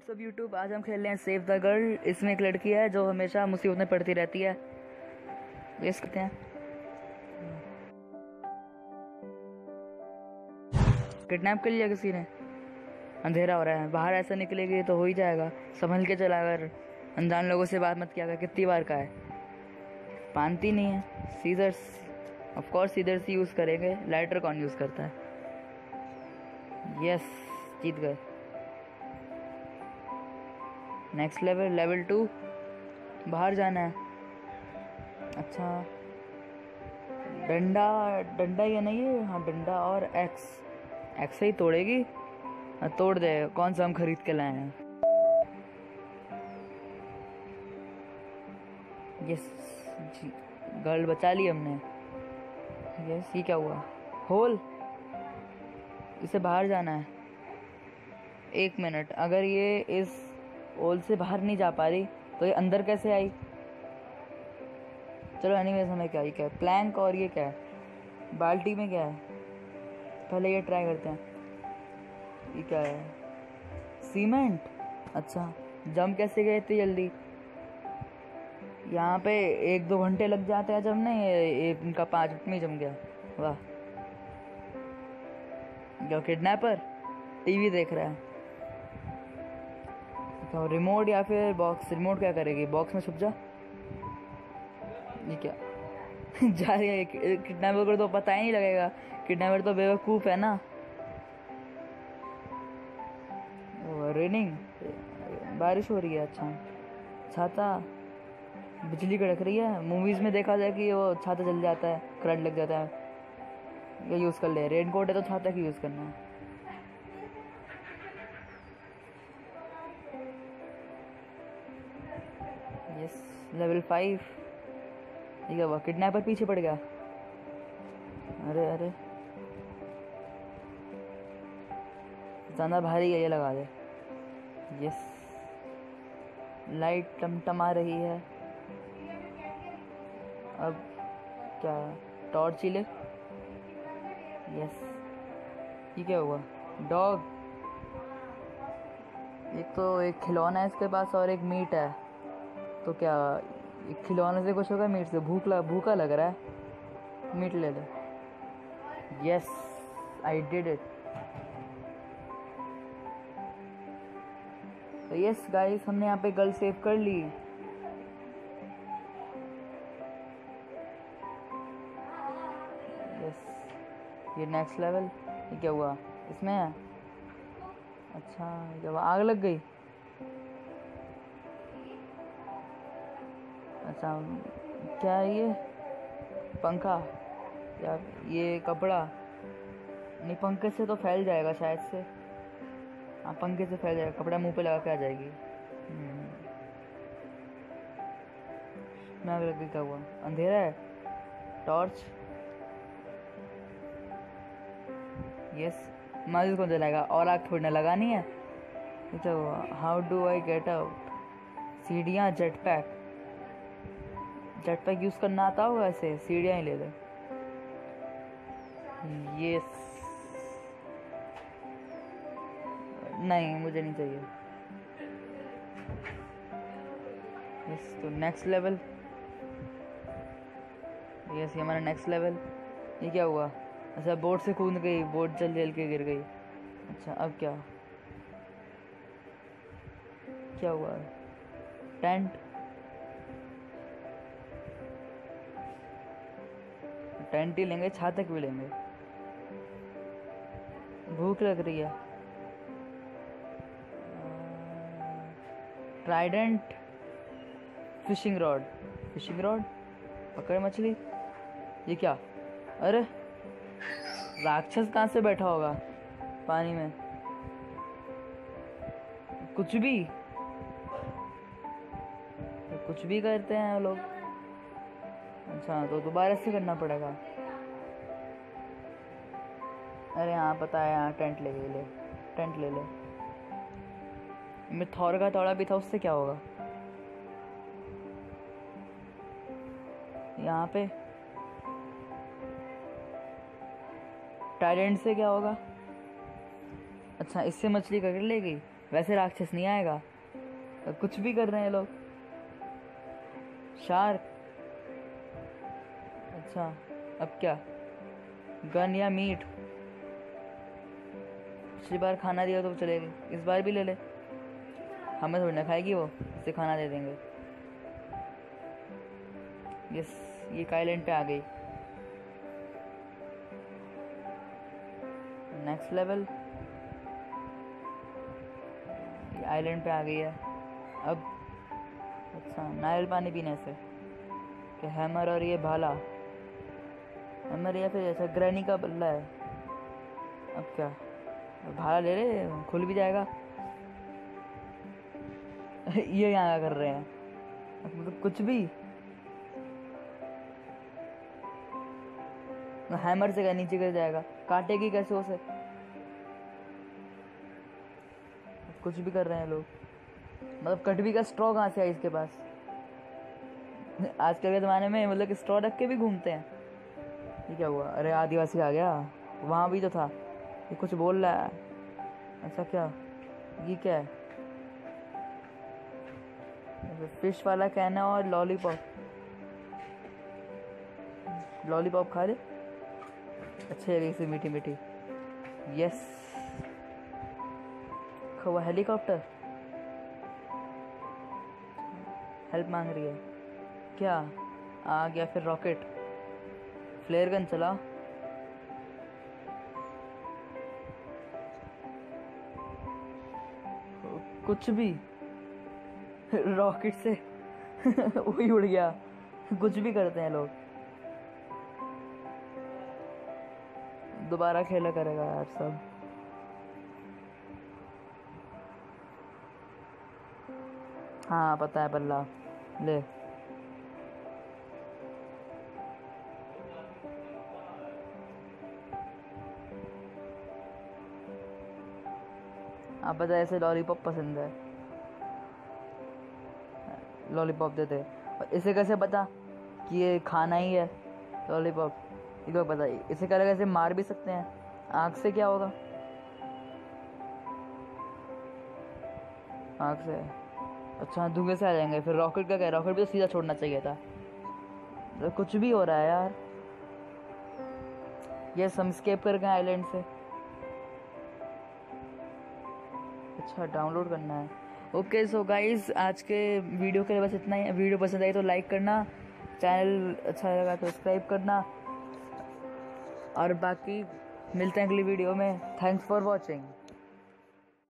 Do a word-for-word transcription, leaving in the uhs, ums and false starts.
सब यूट्यूब, आज हम खेल रहे हैं सेव द गर्ल। इसमें एक लड़की है जो हमेशा मुसीबत में पड़ती रहती है। गेस करते हैं, किडनैप कर लिया किसी ने। अंधेरा हो रहा है, बाहर ऐसा निकलेगी तो हो ही जाएगा। संभल के चला कर, अनजान लोगों से बात मत किया कर। कितनी बार का है, मानती नहीं है। Scissors, of course scissors use करेंगे। लाइटर कौन यूज करता है? यस, जीत गए। नेक्स्ट लेवल, लेवल टू, बाहर जाना है। अच्छा, डंडा डंडा या नहीं है? हाँ डंडा और एक्स एक्स ही तोड़ेगी। हाँ, तोड़ दे। कौन सा हम खरीद के लाए हैं? यस जी, गर्ल बचा ली हमने। यस, ये क्या हुआ? होल, इसे बाहर जाना है। एक मिनट, अगर ये इस होल से बाहर नहीं जा पा रही तो ये अंदर कैसे आई? चलो एनीवेज, हमें क्या, ये क्या है? प्लैंक, और ये क्या है? बाल्टी में क्या है? पहले ये ट्राई करते हैं। ये क्या है? सीमेंट। अच्छा, जम कैसे गए इतनी जल्दी? यहाँ पे एक दो घंटे लग जाते हैं जमने, ये इनका पाँच मिनट में जम गया। वाह। जो किडनैपर टीवी देख रहा है। तो रिमोट या फिर बॉक्स? रिमोट क्या करेगी? बॉक्स में छुप जा। ये क्या जा रही है? किडनैपर को तो पता ही नहीं लगेगा। किडनैपर तो बेवकूफ़ है ना। रेनिंग, बारिश हो रही है। अच्छा, छाता, बिजली कड़क रही है। मूवीज में देखा जाए कि वो छाता जल जाता है, करंट लग जाता है। ये यूज़ कर ले। रेनकोट है तो छाता की यूज़ करना है। Yes, level five. ये क्या हुआ? किडनैपर पीछे पड़ गया। अरे अरे, ज़्यादा भारी है, ये लगा दे। यस, लाइट टमटमा रही है। अब क्या? टॉर्च ही ले। यस, ये क्या हुआ? डॉग। एक तो एक खिलौना है इसके पास और एक मीट है। तो क्या एक खिलौने से कुछ होगा? मीट से भूख लग भूखा लग रहा है, मीट ले ले। Yes, I did it. तो यस गाइस, हमने यहाँ पे गर्ल सेव कर ली। यस, ये नेक्स्ट लेवल। ये क्या हुआ? इसमें है। अच्छा, जब आग लग गई। अच्छा, क्या है ये? पंखा या ये कपड़ा? नहीं, पंखे से तो फैल जाएगा शायद से। हाँ, पंखे से फैल जाएगा। कपड़ा मुंह पे लगा के आ जाएगी। मैं लग गई। क्या हुआ? अंधेरा है। टॉर्च। यस, माचिस कौन जलाएगा? और आग थोड़ी ना लगानी है। क्या हुआ? How do I get out? सीढ़ियाँ, jet pack. Jet pack use करना आता होगा ऐसे? सीढ़ियाँ ही ले ले। यस, नहीं मुझे नहीं चाहिए। यस, तो नेक्स्ट लेवल। यस, ये हमारा नेक्स्ट लेवल। ये क्या हुआ? अच्छा, बोट से कूद गई, बोट जल जल के गिर गई। अच्छा, अब क्या क्या हुआ? टेंट। टेंट ही लेंगे, छातक भी लेंगे। भूख लग रही है। Trident, fishing rod. Fishing rod, पकड़ मछली। ये क्या? अरे, राक्षस कहाँ से बैठा होगा पानी में? कुछ भी कुछ भी करते हैं लोग। अच्छा, तो दोबारा से करना पड़ेगा। अरे हाँ, पता है, यहाँ टेंट ले ले टेंट ले ले। मैं थौर का थोड़ा भी था, उससे क्या होगा? यहाँ पे टाइडेंट से क्या होगा? अच्छा, इससे मछली पकड़ लेगी। वैसे राक्षस नहीं आएगा, कुछ भी कर रहे हैं लोग। शार्क, अच्छा अब क्या, गन या मीट? पिछली बार खाना दिया तो चलेगी, इस बार भी ले ले। हमें थोड़ी ना खाएगी वो, इसे खाना दे देंगे। यस, ये आइलैंड पे आ गई। नेक्स्ट लेवल, ये आइलैंड पे आ गई है अब। अच्छा, नारियल पानी पीने से कि हैमर और ये भाला, हैमर या फिर ऐसा ग्रैनी का बल्ला है। अब क्या, भाला ले ले, खुल भी जाएगा। ये यहाँ कर रहे हैं, मतलब कुछ भी। हैमर से क्या नीचे गिर जाएगा, काटेगी कैसे उसे? कुछ भी कर रहे हैं लोग। मतलब कटवी का स्ट्रॉ कहाँ से है इसके पास? आजकल के ज़माने में मतलब स्ट्रॉ रख के भी घूमते हैं। ये क्या हुआ? अरे आदिवासी आ गया, वहाँ भी तो था। ये कुछ बोल रहा है, ऐसा क्या? ये क्या है? फिश वाला कहना और लॉलीपॉप, लॉलीपॉप खा ले, अच्छी लगी से मीठी मीठी। यस, वो हेलीकॉप्टर हेल्प मांग रही है क्या? आ गया फिर रॉकेट, फ्लेयर गन चला। कुछ भी रॉकेट से वही उड़ गया। कुछ भी करते हैं लोग। दोबारा खेला करेगा यार सब। हाँ पता है बल्ला, ले। आप बता, ऐसे लॉलीपॉप पसंद है, लॉलीपॉप दे दे। और इसे कैसे पता कि ये खाना ही है लॉलीपॉप? एक बार बताइए, इसे क्या कैसे मार भी सकते हैं? आँख से क्या होगा? आँख से, अच्छा धुएं से आ जाएंगे। फिर रॉकेट का क्या? रॉकेट भी तो सीधा छोड़ना चाहिए था। तो कुछ भी हो रहा है यार। ये हम स्केप कर गए आइलैंड से। अच्छा, डाउनलोड करना है। ओके सो गाइस, आज के वीडियो के लिए बस इतना ही। वीडियो पसंद आई तो लाइक करना, चैनल अच्छा लगा तो सब्सक्राइब करना, और बाकी मिलते हैं अगली वीडियो में। Thanks for watching.